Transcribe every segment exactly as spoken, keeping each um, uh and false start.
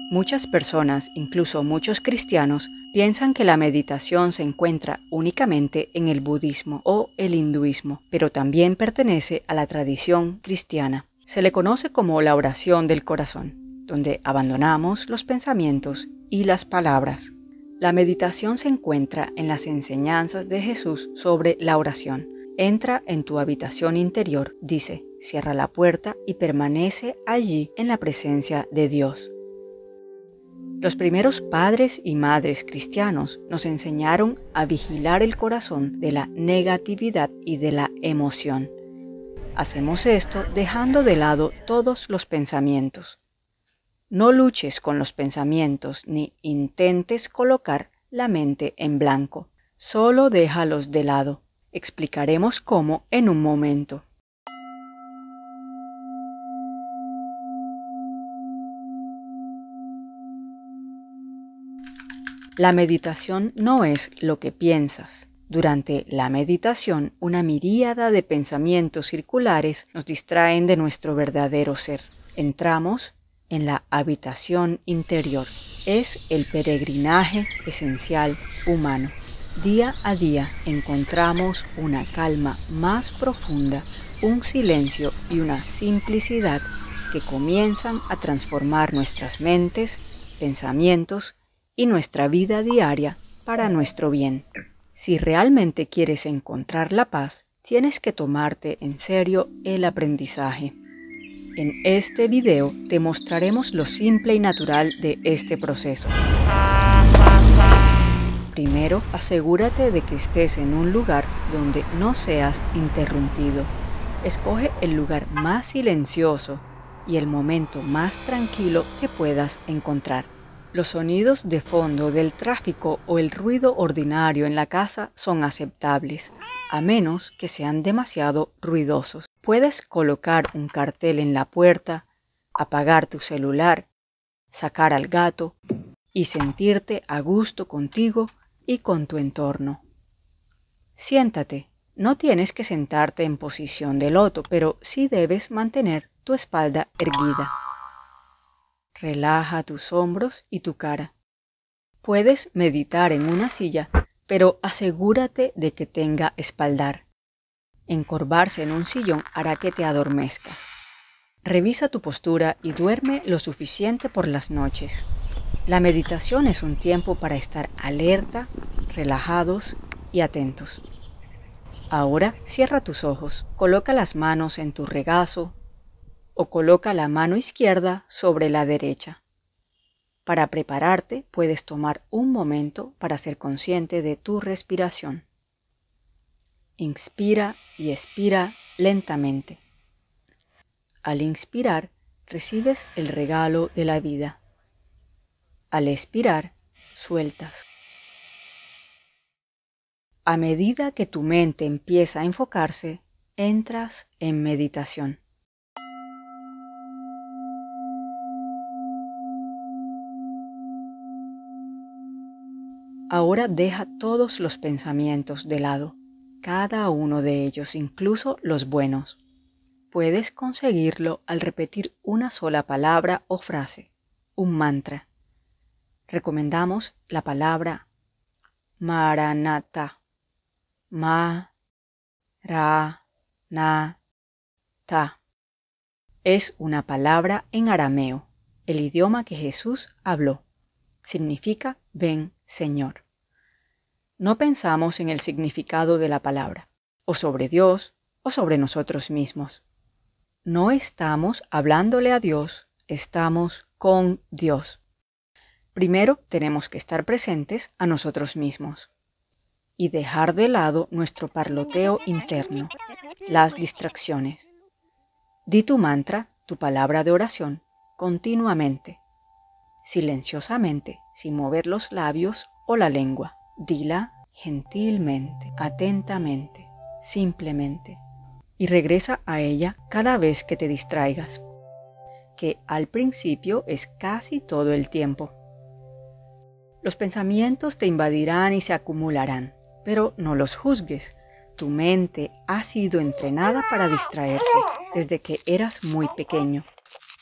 Muchas personas, incluso muchos cristianos, piensan que la meditación se encuentra únicamente en el budismo o el hinduismo, pero también pertenece a la tradición cristiana. Se le conoce como la oración del corazón, donde abandonamos los pensamientos y las palabras. La meditación se encuentra en las enseñanzas de Jesús sobre la oración. Entra en tu habitación interior, dice, cierra la puerta y permanece allí en la presencia de Dios. Los primeros padres y madres cristianos nos enseñaron a vigilar el corazón de la negatividad y de la emoción. Hacemos esto dejando de lado todos los pensamientos. No luches con los pensamientos ni intentes colocar la mente en blanco. Solo déjalos de lado. Explicaremos cómo en un momento. La meditación no es lo que piensas. Durante la meditación, una miríada de pensamientos circulares nos distraen de nuestro verdadero ser. Entramos en la habitación interior. Es el peregrinaje esencial humano. Día a día encontramos una calma más profunda, un silencio y una simplicidad que comienzan a transformar nuestras mentes, pensamientos y nuestra vida diaria para nuestro bien. Si realmente quieres encontrar la paz, tienes que tomarte en serio el aprendizaje. En este video te mostraremos lo simple y natural de este proceso. Primero, asegúrate de que estés en un lugar donde no seas interrumpido. Escoge el lugar más silencioso y el momento más tranquilo que puedas encontrar. Los sonidos de fondo del tráfico o el ruido ordinario en la casa son aceptables, a menos que sean demasiado ruidosos. Puedes colocar un cartel en la puerta, apagar tu celular, sacar al gato y sentirte a gusto contigo y con tu entorno. Siéntate. No tienes que sentarte en posición de loto, pero sí debes mantener tu espalda erguida. Relaja tus hombros y tu cara. Puedes meditar en una silla, pero asegúrate de que tenga espaldar. Encorvarse en un sillón hará que te adormezcas. Revisa tu postura y duerme lo suficiente por las noches. La meditación es un tiempo para estar alerta, relajados y atentos. Ahora cierra tus ojos, coloca las manos en tu regazo o coloca la mano izquierda sobre la derecha. Para prepararte, puedes tomar un momento para ser consciente de tu respiración. Inspira y expira lentamente. Al inspirar, recibes el regalo de la vida. Al expirar, sueltas. A medida que tu mente empieza a enfocarse, entras en meditación. Ahora deja todos los pensamientos de lado, cada uno de ellos, incluso los buenos. Puedes conseguirlo al repetir una sola palabra o frase, un mantra. Recomendamos la palabra Maranatha. Ma, ra, na, ta. Es una palabra en arameo, el idioma que Jesús habló. Significa ven, Señor. No pensamos en el significado de la palabra, o sobre Dios, o sobre nosotros mismos. No estamos hablándole a Dios, estamos con Dios. Primero tenemos que estar presentes a nosotros mismos y dejar de lado nuestro parloteo interno, las distracciones. Di tu mantra, tu palabra de oración, continuamente, silenciosamente, sin mover los labios o la lengua. Dila gentilmente, atentamente, simplemente, y regresa a ella cada vez que te distraigas, que al principio es casi todo el tiempo. Los pensamientos te invadirán y se acumularán, pero no los juzgues. Tu mente ha sido entrenada para distraerse desde que eras muy pequeño.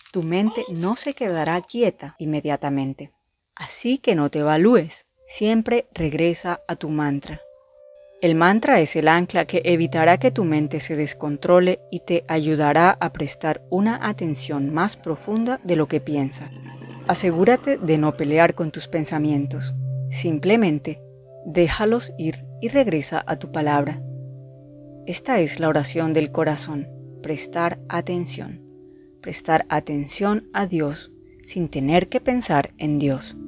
tu mente no se quedará quieta inmediatamente. Así que no te evalúes, siempre regresa a tu mantra. El mantra es el ancla que evitará que tu mente se descontrole y te ayudará a prestar una atención más profunda de lo que piensa. Asegúrate de no pelear con tus pensamientos. Simplemente déjalos ir y regresa a tu palabra. Esta es la oración del corazón, prestar atención. Prestar atención a Dios sin tener que pensar en Dios.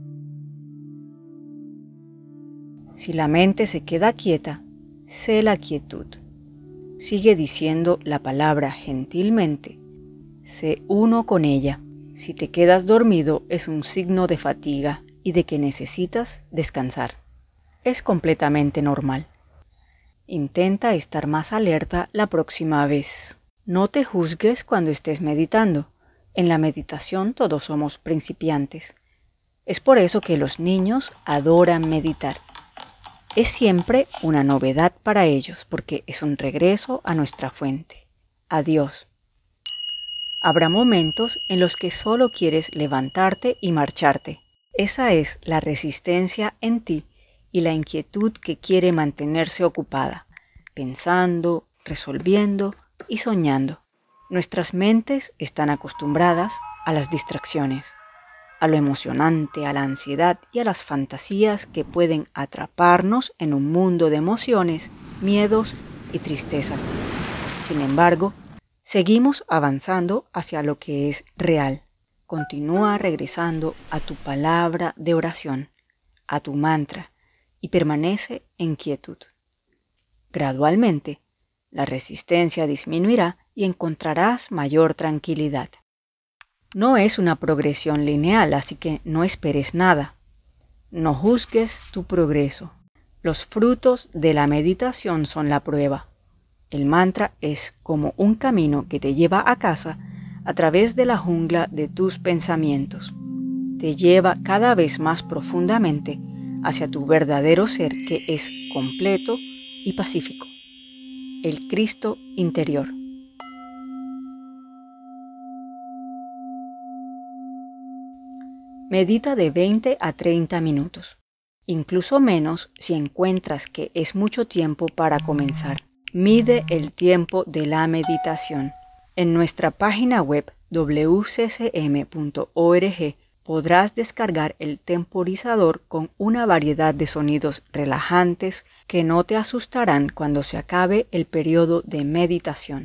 Si la mente se queda quieta, sé la quietud. Sigue diciendo la palabra gentilmente. Sé uno con ella. Si te quedas dormido es un signo de fatiga y de que necesitas descansar. Es completamente normal. Intenta estar más alerta la próxima vez. No te juzgues cuando estés meditando. En la meditación todos somos principiantes. Es por eso que los niños adoran meditar. Es siempre una novedad para ellos porque es un regreso a nuestra fuente, a Dios. Habrá momentos en los que solo quieres levantarte y marcharte. Esa es la resistencia en ti y la inquietud que quiere mantenerse ocupada, pensando, resolviendo y soñando. Nuestras mentes están acostumbradas a las distracciones, a lo emocionante, a la ansiedad y a las fantasías que pueden atraparnos en un mundo de emociones, miedos y tristeza. Sin embargo, seguimos avanzando hacia lo que es real. Continúa regresando a tu palabra de oración, a tu mantra, y permanece en quietud. Gradualmente, la resistencia disminuirá y encontrarás mayor tranquilidad. No es una progresión lineal, así que no esperes nada. No juzgues tu progreso. Los frutos de la meditación son la prueba. El mantra es como un camino que te lleva a casa a través de la jungla de tus pensamientos. Te lleva cada vez más profundamente hacia tu verdadero ser que es completo y pacífico. El Cristo interior. Medita de veinte a treinta minutos, incluso menos si encuentras que es mucho tiempo para comenzar. Mide el tiempo de la meditación. En nuestra página web w c c m punto org podrás descargar el temporizador con una variedad de sonidos relajantes que no te asustarán cuando se acabe el periodo de meditación.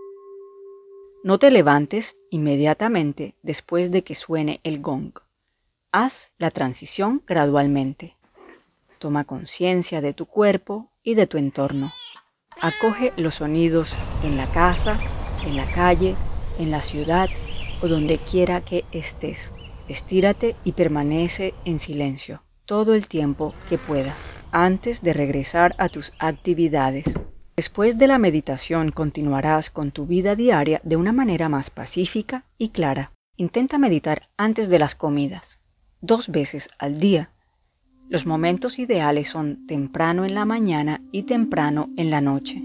No te levantes inmediatamente después de que suene el gong. Haz la transición gradualmente. Toma conciencia de tu cuerpo y de tu entorno. Acoge los sonidos en la casa, en la calle, en la ciudad o donde quiera que estés. Estírate y permanece en silencio todo el tiempo que puedas antes de regresar a tus actividades. Después de la meditación continuarás con tu vida diaria de una manera más pacífica y clara. Intenta meditar antes de las comidas, dos veces al día. Los momentos ideales son temprano en la mañana y temprano en la noche.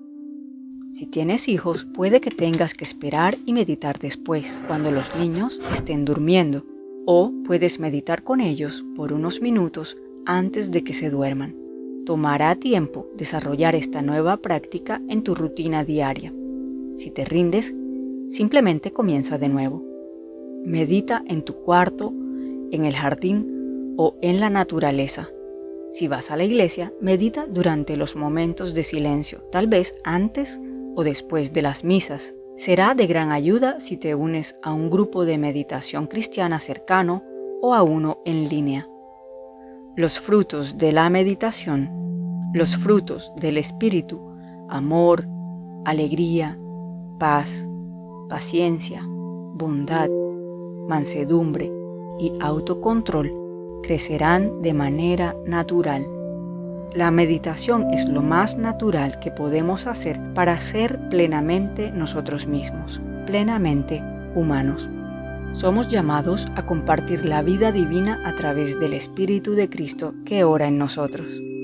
Si tienes hijos, puede que tengas que esperar y meditar después, cuando los niños estén durmiendo, o puedes meditar con ellos por unos minutos antes de que se duerman. Tomará tiempo desarrollar esta nueva práctica en tu rutina diaria. Si te rindes, simplemente comienza de nuevo. Medita en tu cuarto, en el jardín o en la naturaleza. Si vas a la iglesia, medita durante los momentos de silencio, tal vez antes o después de las misas. Será de gran ayuda si te unes a un grupo de meditación cristiana cercano o a uno en línea. Los frutos de la meditación, los frutos del espíritu, amor, alegría, paz, paciencia, bondad, mansedumbre y autocontrol crecerán de manera natural. La meditación es lo más natural que podemos hacer para ser plenamente nosotros mismos, plenamente humanos. Somos llamados a compartir la vida divina a través del Espíritu de Cristo que ora en nosotros.